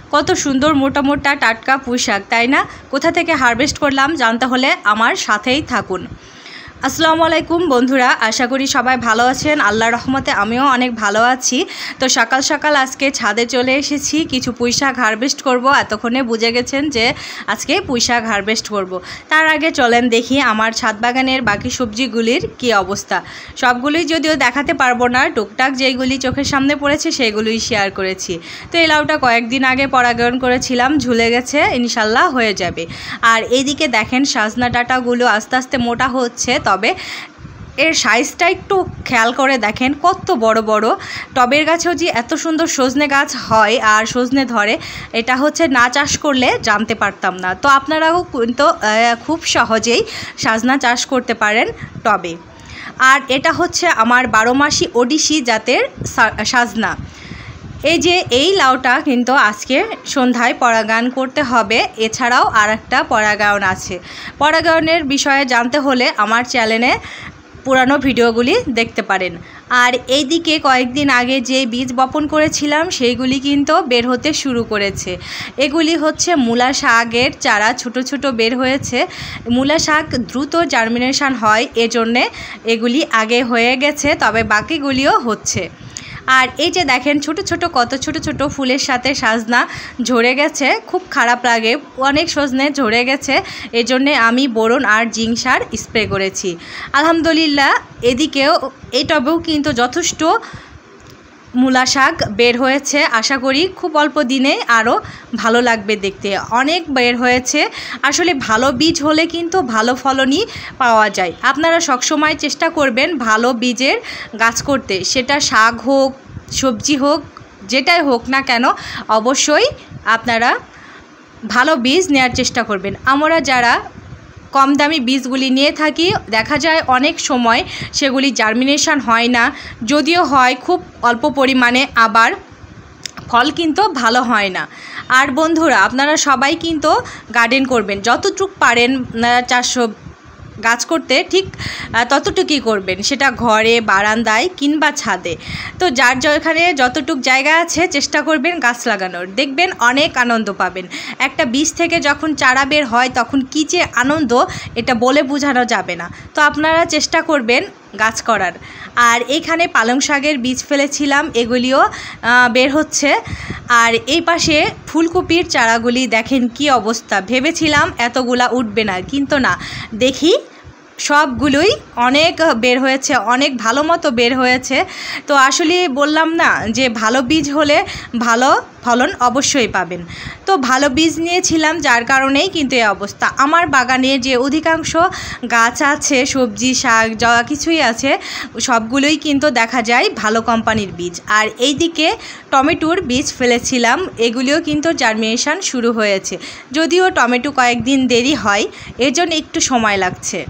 কত সুন্দর মোটা মোটা টাটকা পুঁই শাক, তাই না? কোথা থেকে হারভেস্ট করলাম জানতে হলে আমার সাথেই থাকুন। আসসালামু আলাইকুম বন্ধুরা, আশা করি সবাই ভালো আছেন। আল্লাহর রহমতে আমিও অনেক ভালো আছি। তো সকাল সকাল আজকে ছাদে চলে এসেছি, কিছু পুঁই শাক হারভেস্ট করব। এতক্ষণে বুঝে গেছেন যে আজকে পুঁই শাক হারভেস্ট করব। তার আগে চলেন দেখি আমার ছাদ বাগানের বাকি সবজিগুলির কি অবস্থা। সবগুলোই যদিও দেখাতে পারবো না, টুকটাক যেইগুলি চোখের সামনে পড়েছে সেগুলোই শেয়ার করেছি। তো এই লাউটা কয়েকদিন আগে পরাগায়ন করেছিলাম, ঝুলে গেছে, ইনশাল্লাহ হয়ে যাবে। আর এইদিকে দেখেন সজনা ডাঁটাগুলো আস্তে আস্তে মোটা হচ্ছে, তবে এর সাইজটা একটু খেয়াল করে দেখেন কত বড় বড়। টবের গাছেও যে এত সুন্দর সজনে গাছ হয় আর সজনে ধরে, এটা হচ্ছে না চাষ করলে জানতে পারতাম না। তো আপনারাও কিন্তু খুব সহজেই সজনা চাষ করতে পারেন টবে। আর এটা হচ্ছে আমার 12 মাসি ওডিসি জাতের সজনা। এই লাউটা কিন্তু আজকে সন্ধ্যায় পরাগায়ন করতে হবে। এছাড়াও আর একটা পরাগায়ন আছে। পরাগায়নের বিষয়ে জানতে হলে আমার চ্যানেলে পুরানো ভিডিওগুলি দেখতে পারেন। আর এইদিকে কয়েকদিন আগে যে বীজ বপন করেছিলাম সেইগুলি কিন্তু বের হতে শুরু করেছে। এগুলি হচ্ছে মূলা শাকের চারা, ছোট ছোট বের হয়েছে। মূলা শাক দ্রুত জার্মিনেশন হয়, এজন্যে এগুলি আগে হয়ে গেছে, তবে বাকিগুলিও হচ্ছে। আর এই যে দেখেন ছোট ছোট কত ছোট ছোট ফুলের সাথে সজনা ঝরে গেছে, খুব খারাপ লাগে। অনেক সজনে ঝরে গেছে, এজন্যে আমি বোরন আর জিঙ্ক সার স্প্রে করেছি। আলহামদুলিল্লাহ এদিকেও এই টবেও কিন্তু যথেষ্ট মূলা শাক বের হয়েছে। আশা করি খুব অল্প দিনে আরও ভালো লাগবে দেখতে। অনেক বের হয়েছে। আসলে ভালো বীজ হলে কিন্তু ভালো ফলনই পাওয়া যায়। আপনারা সবসময় চেষ্টা করবেন ভালো বীজের গাছ করতে, সেটা শাক হোক, সবজি হোক, যেটাই হোক না কেন, অবশ্যই আপনারা ভালো বীজ নেওয়ার চেষ্টা করবেন। আমরা যারা কম দামি বীজগুলি নিয়ে থাকি, দেখা যায় অনেক সময় সেগুলি জার্মিনেশন হয় না, যদিও হয় খুব অল্প পরিমাণে, আবার ফল কিন্তু ভালো হয় না। আর বন্ধুরা, আপনারা সবাই কিন্তু গার্ডেন করবেন, যতটুকু পারেন চাষ গাছ করতে ঠিক ততটুকুই করবেন, সেটা ঘরে, বারান্দায় কিংবা ছাদে। তো যার যেখানে যতটুকু জায়গা আছে চেষ্টা করবেন গাছ লাগানোর, দেখবেন অনেক আনন্দ পাবেন। একটা বীজ থেকে যখন চারা বের হয় তখন কী যে আনন্দ, এটা বলে বোঝানো যাবে না। তো আপনারা চেষ্টা করবেন গাছ করার। আর এইখানে পালং শাকের বীজ ফেলেছিলাম, এগুলিও বের হচ্ছে। আর এই পাশে ফুলকপির চারাগুলি দেখেন কি অবস্থা। ভেবেছিলাম এতগুলা উঠবে না, কিন্তু না, দেখি সবগুলোই অনেক বের হয়েছে, অনেক ভালো মতো বের হয়েছে। তো আসলে বললাম না যে ভালো বীজ হলে ভালো ফলন অবশ্যই পাবেন। তো ভালো বীজ নিয়েছিলাম, যার কারণেই কিন্তু এই অবস্থা। আমার বাগানে যে অধিকাংশ গাছ আছে, সবজি শাক যা কিছুই আছে, সবগুলোই কিন্তু দেখা যায় ভালো কোম্পানির বীজ। আর এইদিকে টমেটোর বীজ ফেলেছিলাম, এগুলিও কিন্তু জার্মিনেশন শুরু হয়েছে, যদিও টমেটো কয়েকদিন দেরি হয়, এজন্য একটু সময় লাগছে।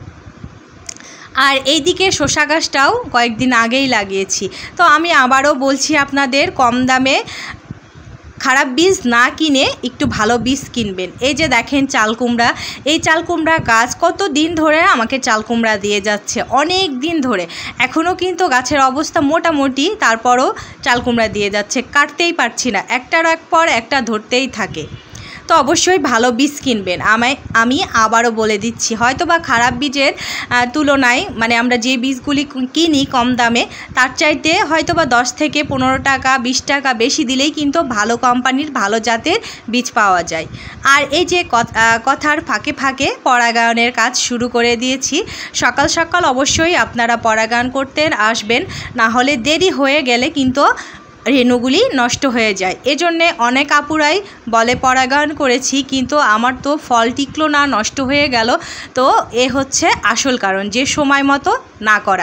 আর এইদিকে শসা গাছটাও কয়েকদিন আগেই লাগিয়েছি। তো আমি আবারও বলছি আপনাদের, কম দামে খারাপ বীজ না কিনে একটু ভালো বীজ কিনবেন। এই যে দেখেন চাল কুমড়া, এই চাল কুমড়া গাছ কত দিন ধরে আমাকে চাল কুমড়া দিয়ে যাচ্ছে, অনেক দিন ধরে। এখনও কিন্তু গাছের অবস্থা মোটামুটি, তারপরও চাল কুমড়া দিয়ে যাচ্ছে, কাটতেই পারছি না, একটার পর একটা ধরতেই থাকে। তো অবশ্যই ভালো বীজ কিনবেন। আমি আবারও বলে দিচ্ছি, হয়তো বা খারাপ বীজের তুলনায়, মানে আমরা যে বীজগুলি কিনি কম দামে, তার চাইতে হয়তো বা 10 থেকে 15 টাকা 20 টাকা বেশি দিলেই কিন্তু ভালো কোম্পানির ভালো জাতের বীজ পাওয়া যায়। আর এই যে কথার ফাঁকে ফাঁকে পরাগায়নের কাজ শুরু করে দিয়েছি। সকাল সকাল অবশ্যই আপনারা পরাগায়ন করতে আসবেন, না হলে দেরি হয়ে গেলে কিন্তু রেণুগুলি নষ্ট হয়ে যায়। এজন্যে অনেক আপুরাই বলে পরাগায়ন করেছি, কিন্তু আমার তো ফল টিকলো না, নষ্ট হয়ে গেল। তো এ হচ্ছে আসল কারণ, যে সময় মতো না করা।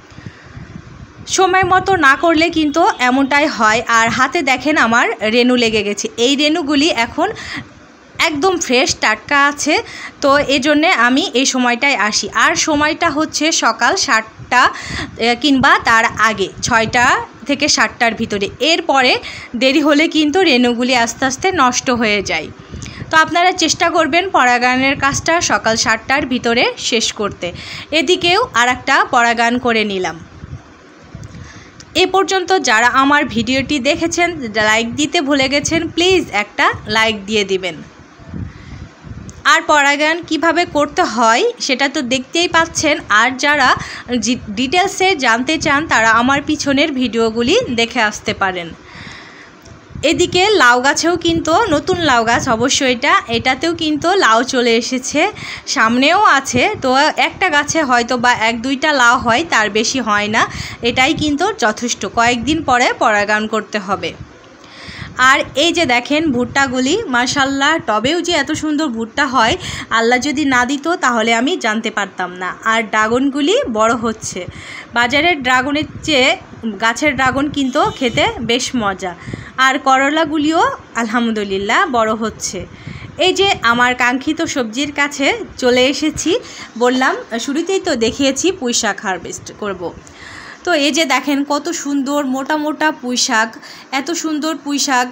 সময় মতো না করলে কিন্তু এমনটাই হয়। আর হাতে দেখেন আমার রেণু লেগে গেছে, এই রেণুগুলি এখন একদম ফ্রেশ টাটকা আছে। তো এজন্যে আমি এই সময়টায় আসি। আর সময়টা হচ্ছে সকাল 7টা কিংবা তার আগে, 6টা থেকে 7টার ভিতরে। এরপরে দেরি হলে কিন্তু রেণুগুলি আস্তে আস্তে নষ্ট হয়ে যায়। তো আপনারা চেষ্টা করবেন পরাগায়নের কাজটা সকাল 7টার ভিতরে শেষ করতে। এদিকেও আর একটা পরাগায়ন করে নিলাম। এ পর্যন্ত যারা আমার ভিডিওটি দেখেছেন, লাইক দিতে ভুলে গেছেন, প্লিজ একটা লাইক দিয়ে দিবেন। আর পরাগায়ন কিভাবে করতে হয় সেটা তো দেখতেই পাচ্ছেন। আর যারা ডিটেলসে জানতে চান তারা আমার পিছনের ভিডিওগুলি দেখে আসতে পারেন। এদিকে লাউ গাছেও কিন্তু নতুন লাউ গাছ, অবশ্যই এটাতেও কিন্তু লাউ চলে এসেছে, সামনেও আছে। তো একটা গাছে হয়তো বা 1-2টা লাউ হয়, তার বেশি হয় না। এটাই কিন্তু যথেষ্ট, কয়েকদিন পরে পরাগায়ন করতে হবে। আর এই যে দেখেন ভুট্টাগুলি, মাশাল্লাহ টবেও যে এত সুন্দর ভুট্টা হয়, আল্লাহ যদি না দিত তাহলে আমি জানতে পারতাম না। আর ড্রাগনগুলি বড় হচ্ছে। বাজারের ড্রাগনের চেয়ে গাছের ড্রাগন কিন্তু খেতে বেশ মজা। আর করলাগুলিও আলহামদুলিল্লাহ বড় হচ্ছে। এই যে আমার কাঙ্ক্ষিত সবজির কাছে চলে এসেছি। বললাম শুরুতেই তো দেখিয়েছি পুঁই শাক হারভেস্ট করব। তো এই যে দেখেন কত সুন্দর মোটা মোটা পুঁই শাক। এত সুন্দর পুঁই শাক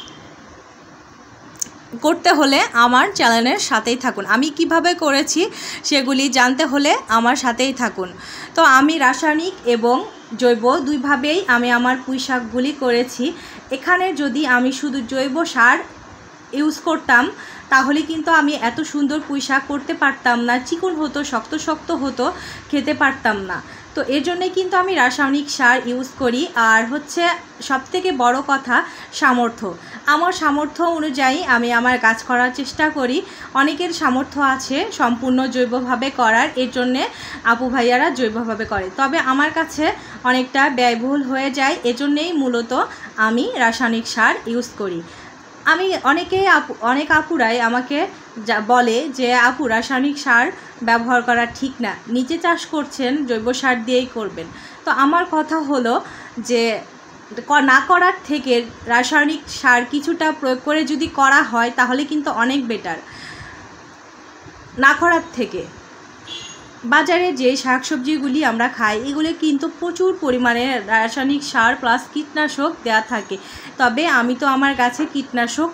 করতে হলে আমার চ্যানেলের সাথেই থাকুন। আমি কিভাবে করেছি সেগুলি জানতে হলে আমার সাথেই থাকুন। তো আমি রাসায়নিক এবং জৈব দুইভাবেই আমি আমার পুঁই শাকগুলি করেছি। এখানে যদি আমি শুধু জৈব সার ইউজ করতাম তাহলে কিন্তু আমি এত সুন্দর পুঁই শাক করতে পারতাম না, চিকন হতো, শক্ত শক্ত হতো, খেতে পারতাম না। তো এর জন্যে কিন্তু আমি রাসায়নিক সার ইউজ করি। আর হচ্ছে সবথেকে বড় কথা সামর্থ্য। আমার সামর্থ্য অনুযায়ী আমি আমার গাছ করার চেষ্টা করি। অনেকের সামর্থ্য আছে সম্পূর্ণ জৈবভাবে করার, এর জন্যে আপু ভাইয়ারা জৈবভাবে করে। তবে আমার কাছে অনেকটা ব্যয়বহুল হয়ে যায়, এজন্যেই মূলত আমি রাসায়নিক সার ইউজ করি। আমি অনেক আপুরাই আমাকে বলে যে আপু রাসায়নিক সার ব্যবহার করা ঠিক না, নিজে চাষ করছেন জৈব সার দিয়েই করবেন। তো আমার কথা হলো যে না করার থেকে রাসায়নিক সার কিছুটা প্রয়োগ করে যদি করা হয় তাহলে কিন্তু অনেক বেটার না করার থেকে। বাজারে যে শাকসবজিগুলি আমরা খাই এগুলো কিন্তু প্রচুর পরিমাণে রাসায়নিক সার প্লাস কীটনাশক দেয়া থাকে। তবে আমি তো আমার গাছে কীটনাশক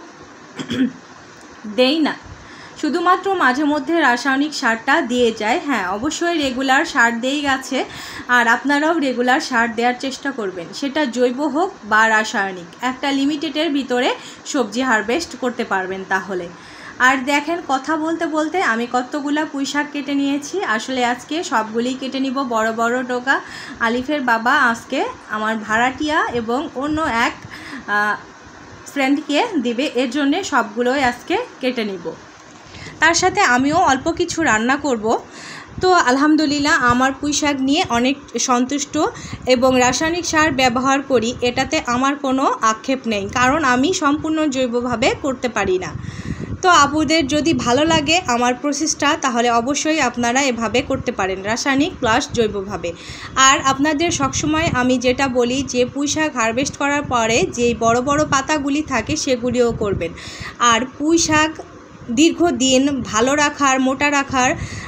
দেই না, শুধুমাত্র মাঝে মধ্যে রাসায়নিক সারটা দিয়ে যায়। হ্যাঁ, অবশ্যই রেগুলার সার দেই গাছে। আর আপনারাও রেগুলার সার দেওয়ার চেষ্টা করবেন, সেটা জৈব হোক বা রাসায়নিক। একটা লিমিটেডের ভিতরে সবজি হারভেস্ট করতে পারবেন তাহলে। আর দেখেন কথা বলতে বলতে আমি কতগুলা পুঁই শাক কেটে নিয়েছি। আসলে আজকে সবগুলি কেটে নিব, বড় বড় ডগা। আলিফের বাবা আজকে আমার ভাড়াটিয়া এবং অন্য এক ফ্রেন্ডকে দিবে, এর জন্যে সবগুলোই আজকে কেটে নিব। তার সাথে আমিও অল্প কিছু রান্না করব। তো আলহামদুলিল্লাহ আমার পুঁই শাক নিয়ে অনেক সন্তুষ্ট এবং রাসায়নিক সার ব্যবহার করি, এটাতে আমার কোনো আক্ষেপ নেই, কারণ আমি সম্পূর্ণ জৈবভাবে করতে পারি না। তো আপুদের যদি ভালো লাগে আমার প্রসেসটা তাহলে অবশ্যই আপনারা এভাবে করতে পারেন, রাসায়নিক প্লাস জৈবভাবে। আর আপনাদের সবসময় আমি যেটা বলি যে পুঁই শাক হারভেস্ট করার পরে যেই বড় বড় পাতাগুলি থাকে সেগুলিও করবেন। আর পুঁই শাক দীর্ঘদিন ভালো রাখার, মোটা রাখার,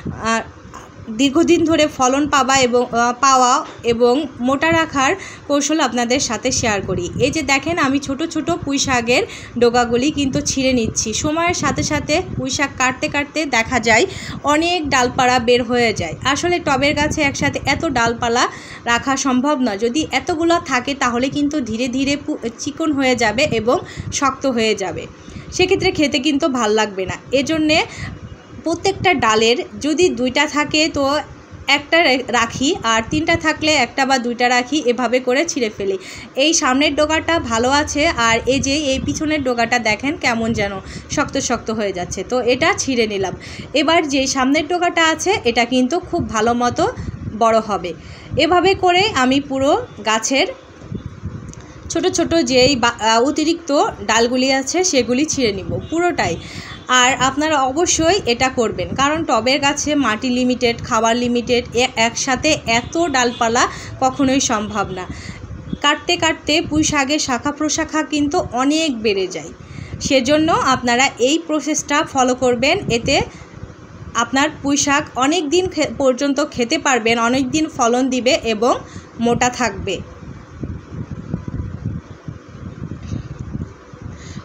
দীর্ঘদিন ধরে ফলন পাওয়া এবং মোটা রাখার কৌশল আপনাদের সাথে শেয়ার করি। এই যে দেখেন আমি ছোট ছোট পুঁই শাকের ডগাগুলি কিন্তু ছিঁড়ে নিচ্ছি। সময়ের সাথে সাথে পুঁই শাক কাটতে কাটতে দেখা যায় অনেক ডালপালা বের হয়ে যায়। আসলে টবের গাছে একসাথে এত ডালপালা রাখা সম্ভব না, যদি এতগুলো থাকে তাহলে কিন্তু ধীরে ধীরে চিকন হয়ে যাবে এবং শক্ত হয়ে যাবে, সেক্ষেত্রে খেতে কিন্তু ভাল লাগবে না। এজন্যে প্রত্যেকটা ডালের যদি 2টা থাকে তো একটা রাখি, আর 3টা থাকলে 1টা বা 2টা রাখি, এভাবে করে ছিঁড়ে ফেলি। এই সামনের ডগাটা ভালো আছে, আর এই যে এই পিছনের ডগাটা দেখেন কেমন যেন শক্ত শক্ত হয়ে যাচ্ছে, তো এটা ছিঁড়ে নিলাম। এবার যে সামনের ডগাটা আছে এটা কিন্তু খুব ভালো মতো বড় হবে। এভাবে করে আমি পুরো গাছের ছোট ছোট যেই অতিরিক্ত ডালগুলি আছে সেগুলি ছিঁড়ে নিব পুরোটাই। আর আপনারা অবশ্যই এটা করবেন, কারণ টবের গাছে মাটি লিমিটেড, খাবার লিমিটেড, একসাথে এত ডালপালা কখনোই সম্ভব না। কাটতে কাটতে পুঁই শাকের শাখা প্রশাখা কিন্তু অনেক বেড়ে যায়। সেজন্য আপনারা এই প্রসেসটা ফলো করবেন, এতে আপনার পুঁই শাক অনেক দিন পর্যন্ত খেতে পারবেন, অনেক দিন ফলন দিবে এবং মোটা থাকবে।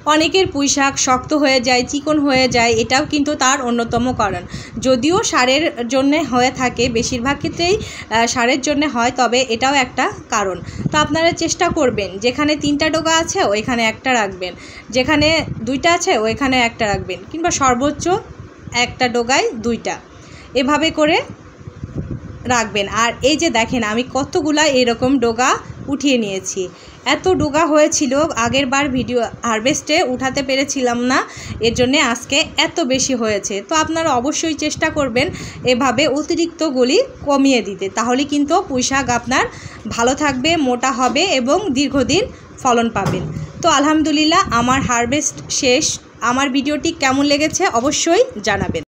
অনেকের পুঁইশাক শক্ত হয়ে যায়, চিকন হয়ে যায়, এটাও কিন্তু তার অন্যতম কারণ। যদিও সারের জন্য হয়ে থাকে, বেশিরভাগ ক্ষেত্রেই সারের জন্য হয়, তবে এটাও একটা কারণ। তো আপনারা চেষ্টা করবেন যেখানে 3টা ডগা আছে ওইখানে একটা রাখবেন, যেখানে 2টা আছে ওইখানে একটা রাখবেন, কিংবা সর্বোচ্চ একটা ডগায় 2টা, এভাবে করে রাখবেন। আর এই যে দেখেন আমি কতগুলা এরকম ডগা উঠিয়ে নিয়েছি। এত ডগা হয়েছিল, আগের বার ভিডিও হারভেস্টে উঠাতে পেরেছিলাম না, এর জন্যে আজকে এত বেশি হয়েছে। তো আপনারা অবশ্যই চেষ্টা করবেন এভাবে অতিরিক্তগুলি কমিয়ে দিতে, তাহলে কিন্তু পুঁইশাক আপনার ভালো থাকবে, মোটা হবে এবং দীর্ঘদিন ফলন পাবেন। তো আলহামদুলিল্লাহ আমার হারভেস্ট শেষ। আমার ভিডিওটি কেমন লেগেছে অবশ্যই জানাবেন।